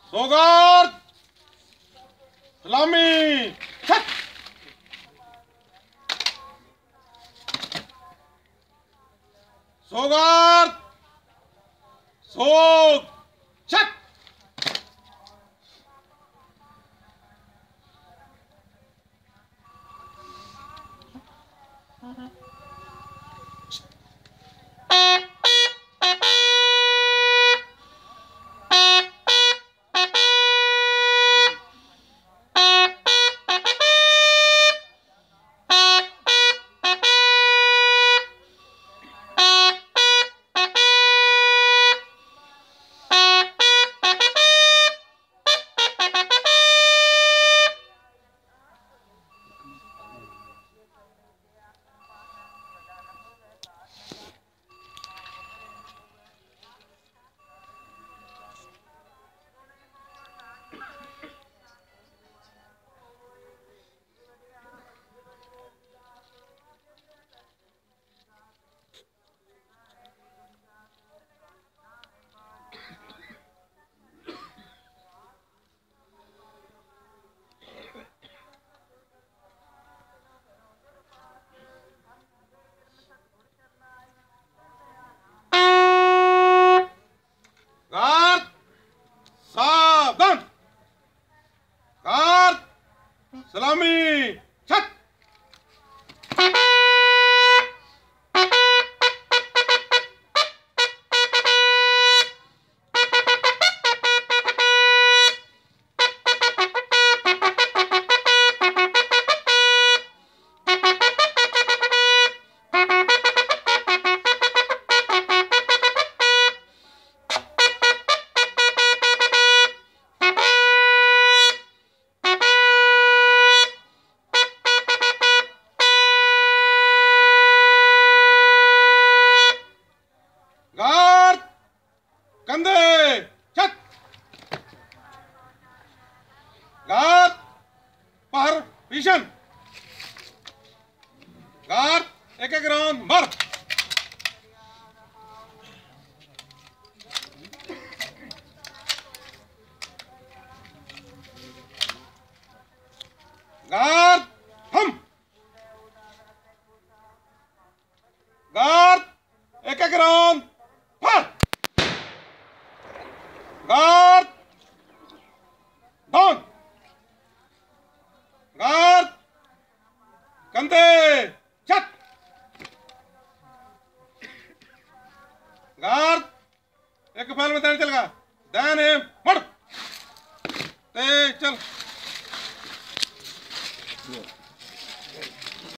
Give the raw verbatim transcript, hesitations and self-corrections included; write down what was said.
सोगार्द सलामी छत सोगार्द सोग छत सलामी छत कंधे छत गार्ड पहर भीषण गार्ड एक एक राउंड मर गार्ड हम गार्ड एक एक राउंड फर गार्ड डाउन गार्ड कंधे छत गार्ड एक फैल में चल का दैन है मड़ ते चल